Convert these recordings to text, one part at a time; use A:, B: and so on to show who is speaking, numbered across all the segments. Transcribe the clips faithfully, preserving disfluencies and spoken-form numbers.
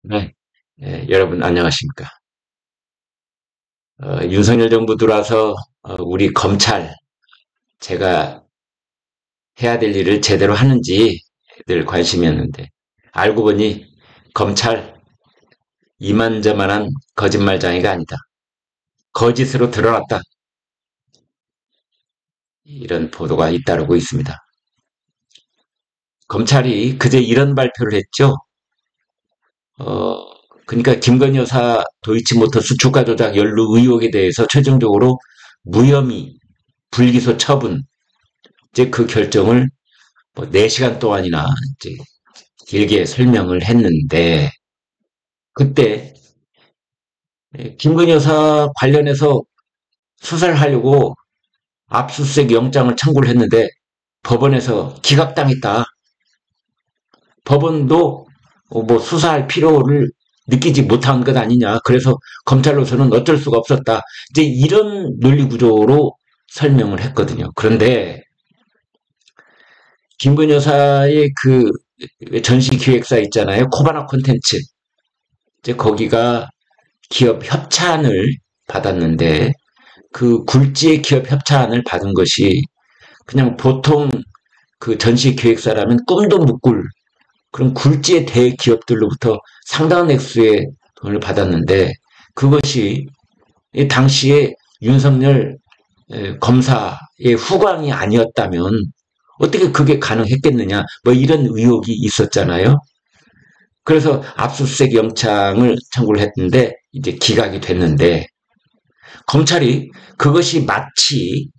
A: 네, 예, 여러분 안녕하십니까? 어, 윤석열 정부 들어와서 어, 우리 검찰 제가 해야 될 일을 제대로 하는지 늘 관심이었는데 알고 보니 검찰 이만저만한 거짓말장이가 아니다. 거짓으로 드러났다. 이런 보도가 잇따르고 있습니다. 검찰이 그제 이런 발표를 했죠. 어, 그러니까 김건희 여사 도이치모터스 주가 조작 연루 의혹에 대해서 최종적으로 무혐의 불기소 처분 이제 그 결정을 뭐 네 시간 동안이나 이제 길게 설명을 했는데 그때 김건희 여사 관련해서 수사를 하려고 압수수색 영장을 청구를 했는데 법원에서 기각당했다. 법원도 뭐 수사할 필요를 느끼지 못한 것 아니냐. 그래서 검찰로서는 어쩔 수가 없었다. 이제 이런 논리 구조로 설명을 했거든요. 그런데 김건희 여사의 그 전시기획사 있잖아요. 코바나 콘텐츠. 이제 거기가 기업 협찬을 받았는데 그 굴지의 기업 협찬을 받은 것이 그냥 보통 그 전시기획사라면 꿈도 못 꿀 그런 굴지의 대기업들로부터 상당한 액수의 돈을 받았는데 그것이 당시에 윤석열 검사의 후광이 아니었다면 어떻게 그게 가능했겠느냐 뭐 이런 의혹이 있었잖아요. 그래서 압수수색 영장을 청구를 했는데 이제 기각이 됐는데 검찰이 그것이 마치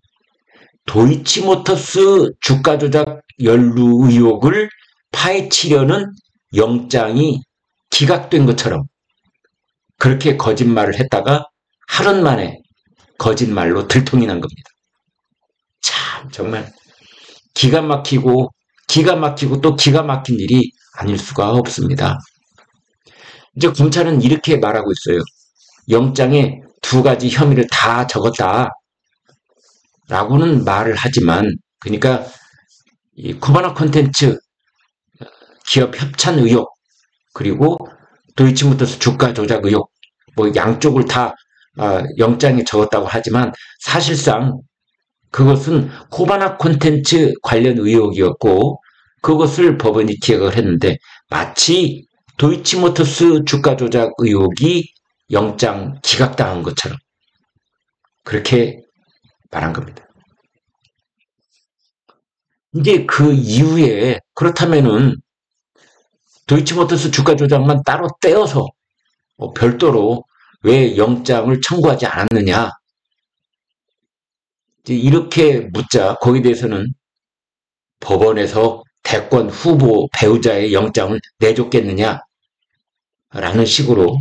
A: 도이치모터스 주가 조작 연루 의혹을 파헤치려는 영장이 기각된 것처럼 그렇게 거짓말을 했다가 하루 만에 거짓말로 들통이 난 겁니다. 참 정말 기가 막히고 기가 막히고 또 기가 막힌 일이 아닐 수가 없습니다. 이제 검찰은 이렇게 말하고 있어요. 영장에 두 가지 혐의를 다 적었다. 라고는 말을 하지만, 그러니까 이 쿠바나 콘텐츠 기업 협찬 의혹, 그리고 도이치모터스 주가 조작 의혹, 뭐 양쪽을 다 영장에 적었다고 하지만 사실상 그것은 코바나 콘텐츠 관련 의혹이었고 그것을 법원이 기각을 했는데 마치 도이치모터스 주가 조작 의혹이 영장 기각당한 것처럼 그렇게 말한 겁니다. 이제 그 이후에 그렇다면은 도이치모터스 주가 조작만 따로 떼어서 별도로 왜 영장을 청구하지 않았느냐 이렇게 묻자 거기에 대해서는 법원에서 대권 후보 배우자의 영장을 내줬겠느냐 라는 식으로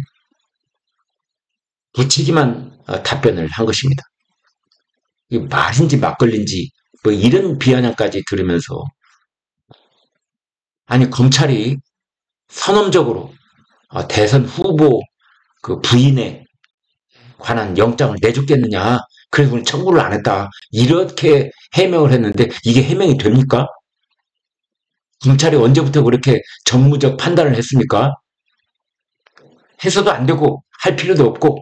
A: 부치기만 답변을 한 것입니다. 이게 말인지 막걸리인지 뭐 이런 비아냥까지 들으면서 아니 검찰이 선언적으로 대선 후보 그 부인에 관한 영장을 내줬겠느냐 그래서 청구를 안 했다 이렇게 해명을 했는데 이게 해명이 됩니까? 검찰이 언제부터 그렇게 정무적 판단을 했습니까? 해서도 안 되고 할 필요도 없고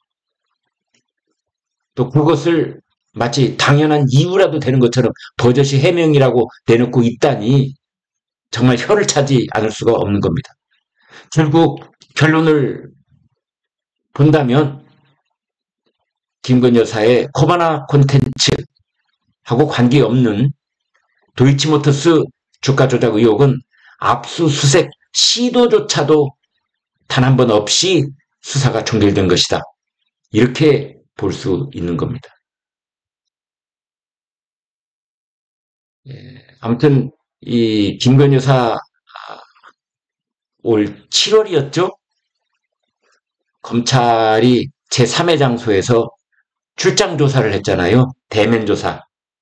A: 또 그것을 마치 당연한 이유라도 되는 것처럼 버젓이 해명이라고 내놓고 있다니 정말 혀를 차지 않을 수가 없는 겁니다. 결국 결론을 본다면 김건희 여사의 코바나 콘텐츠하고 관계없는 도이치모터스 주가 조작 의혹은 압수수색 시도조차도 단 한 번 없이 수사가 종결된 것이다. 이렇게 볼 수 있는 겁니다. 예, 아무튼 이 김건희 여사 올 칠월이었죠? 검찰이 제삼 회 장소에서 출장 조사를 했잖아요. 대면 조사.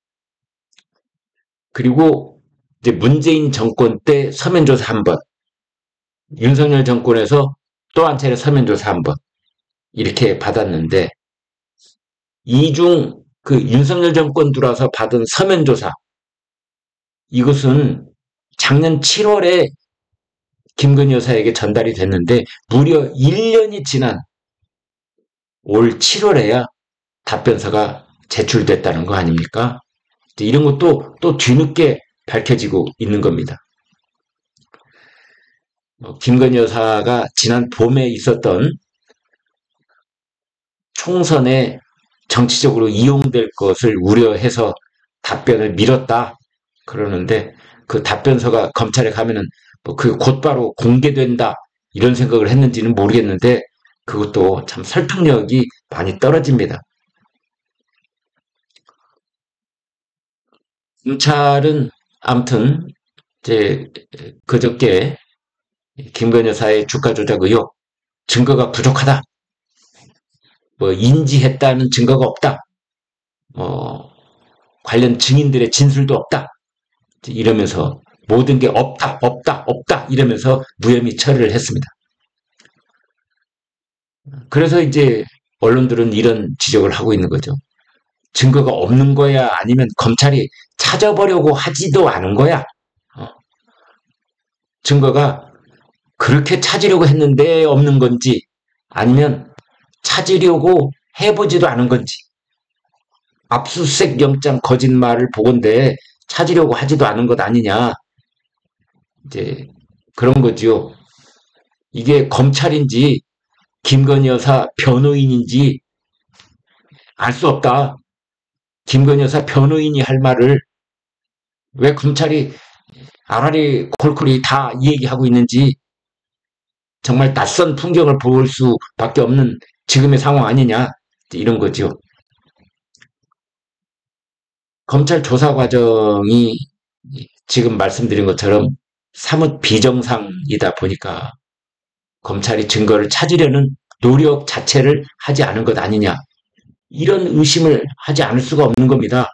A: 그리고 이제 문재인 정권 때 서면 조사 한 번, 윤석열 정권에서 또 한 차례 서면 조사 한 번, 이렇게 받았는데, 이 중 그 윤석열 정권 들어와서 받은 서면 조사, 이것은 작년 칠월에 김건희 여사에게 전달이 됐는데 무려 일 년이 지난 올 칠월에야 답변서가 제출됐다는 거 아닙니까? 이런 것도 또 뒤늦게 밝혀지고 있는 겁니다. 김건희 여사가 지난 봄에 있었던 총선에 정치적으로 이용될 것을 우려해서 답변을 미뤘다 그러는데, 그 답변서가 검찰에 가면은 뭐 그 곧바로 공개된다 이런 생각을 했는지는 모르겠는데, 그것도 참 설득력이 많이 떨어집니다. 검찰은 아무튼 이제 그저께 김건희 여사의 주가 조작 의혹 증거가 부족하다, 뭐 인지했다는 증거가 없다, 뭐 관련 증인들의 진술도 없다 이러면서 모든 게 없다 없다 없다 이러면서 무혐의 처리를 했습니다. 그래서 이제 언론들은 이런 지적을 하고 있는 거죠. 증거가 없는 거야, 아니면 검찰이 찾아보려고 하지도 않은 거야? 어. 증거가 그렇게 찾으려고 했는데 없는 건지, 아니면 찾으려고 해보지도 않은 건지. 압수수색 영장 거짓말을 보건대 찾으려고 하지도 않은 것 아니냐, 이제 그런 거지요. 이게 검찰인지 김건희 여사 변호인인지 알 수 없다. 김건희 여사 변호인이 할 말을 왜 검찰이 아라리 콜콜이 다 이 얘기하고 있는지, 정말 낯선 풍경을 볼 수밖에 없는 지금의 상황 아니냐, 이런 거죠. 검찰 조사 과정이 지금 말씀드린 것처럼 사뭇 비정상이다 보니까 검찰이 증거를 찾으려는 노력 자체를 하지 않은 것 아니냐, 이런 의심을 하지 않을 수가 없는 겁니다.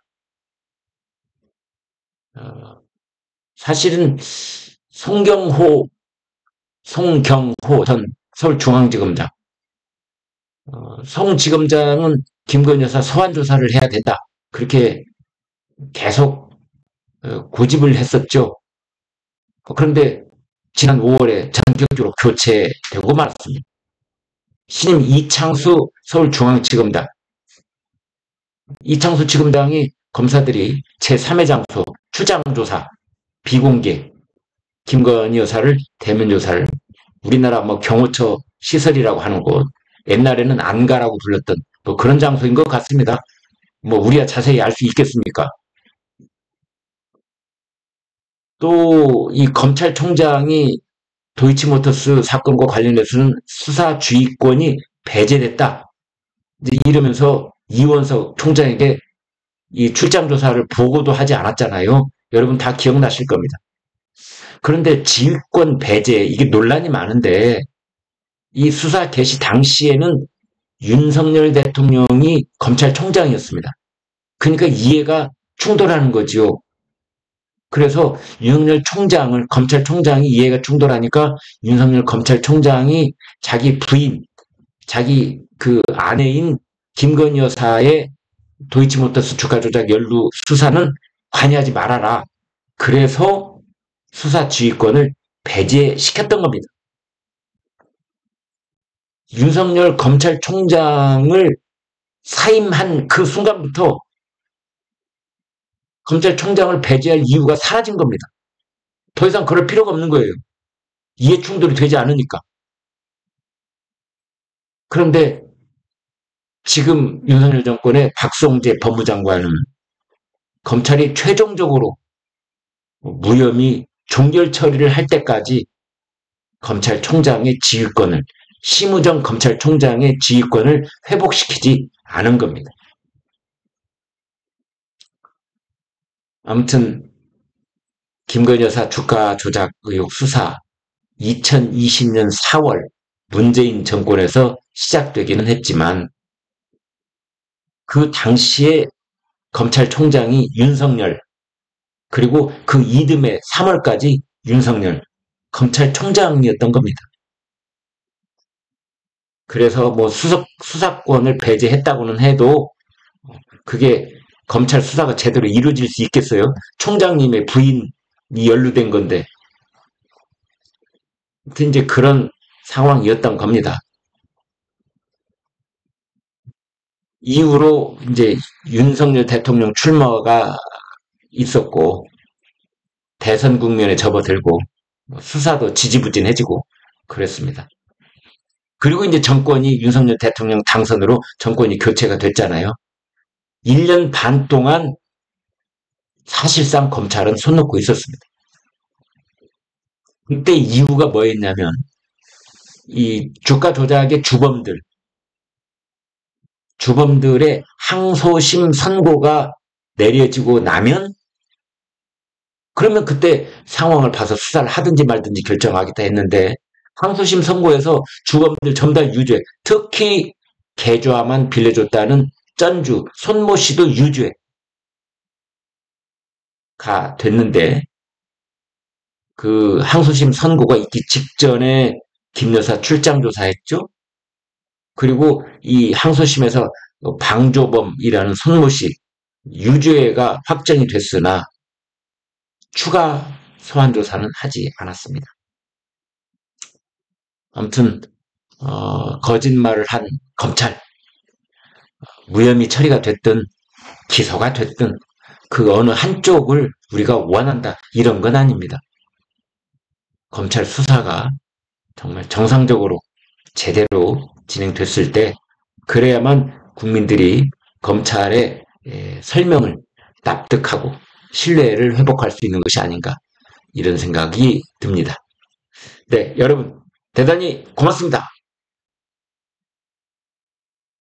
A: 어, 사실은 송경호, 송경호 전 서울중앙지검장, 어, 송지검장은 김건희 여사 소환 조사를 해야 된다, 그렇게 계속 어, 고집을 했었죠. 그런데 지난 오월에 전격적으로 교체되고 말았습니다. 신임 이창수 서울중앙지검장, 이창수 지검장이 검사들이 제삼의 장소 출장조사 비공개 김건희 여사를 대면 조사를, 우리나라 뭐 경호처 시설이라고 하는 곳, 옛날에는 안가라고 불렀던 뭐 그런 장소인 것 같습니다. 뭐 우리야 자세히 알 수 있겠습니까? 또 이 검찰총장이 도이치모터스 사건과 관련해서는 수사주의권이 배제됐다, 이러면서 이원석 총장에게 이 출장 조사를 보고도 하지 않았잖아요. 여러분 다 기억나실 겁니다. 그런데 지휘권 배제, 이게 논란이 많은데, 이 수사 개시 당시에는 윤석열 대통령이 검찰총장이었습니다. 그러니까 이해가 충돌하는 거죠. 그래서 윤석열 총장을, 검찰총장이 이해가 충돌하니까 윤석열 검찰총장이 자기 부인, 자기 그 아내인 김건희 여사의 도이치모터스 주가 조작 연루 수사는 관여하지 말아라, 그래서 수사 지휘권을 배제시켰던 겁니다. 윤석열 검찰총장을 사임한 그 순간부터 검찰총장을 배제할 이유가 사라진 겁니다. 더 이상 그럴 필요가 없는 거예요. 이해 충돌이 되지 않으니까. 그런데 지금 윤석열 정권의 박성재 법무장관은 검찰이 최종적으로 무혐의 종결 처리를 할 때까지 검찰총장의 지휘권을, 심우정 검찰총장의 지휘권을 회복시키지 않은 겁니다. 아무튼 김건희 여사 주가 조작 의혹 수사 이천이십 년 사월 문재인 정권에서 시작되기는 했지만, 그 당시에 검찰총장이 윤석열, 그리고 그 이듬해 삼월까지 윤석열 검찰총장이었던 겁니다. 그래서 뭐 수석, 수사권을 배제했다고는 해도 그게 검찰 수사가 제대로 이루어질 수 있겠어요? 총장님의 부인이 연루된 건데. 이제 그런 상황이었던 겁니다. 이후로 이제 윤석열 대통령 출마가 있었고 대선 국면에 접어들고 수사도 지지부진해지고 그랬습니다. 그리고 이제 정권이 윤석열 대통령 당선으로 정권이 교체가 됐잖아요. 일 년 반 동안 사실상 검찰은 손 놓고 있었습니다. 그때 이유가 뭐였냐면 이 주가 조작의 주범들, 주범들의 항소심 선고가 내려지고 나면 그러면 그때 상황을 봐서 수사를 하든지 말든지 결정하겠다 했는데 항소심 선고에서 주범들 전부 다 유죄, 특히 계좌만 빌려줬다는 전주 손모 씨도 유죄가 됐는데 그 항소심 선고가 있기 직전에 김 여사 출장 조사했죠. 그리고 이 항소심에서 방조범이라는 손모 씨 유죄가 확정이 됐으나 추가 소환 조사는 하지 않았습니다. 아무튼 어, 거짓말을 한 검찰, 무혐의 처리가 됐든 기소가 됐든 그 어느 한쪽을 우리가 원한다 이런 건 아닙니다. 검찰 수사가 정말 정상적으로 제대로 진행됐을 때 그래야만 국민들이 검찰의 설명을 납득하고 신뢰를 회복할 수 있는 것이 아닌가 이런 생각이 듭니다. 네, 여러분 대단히 고맙습니다.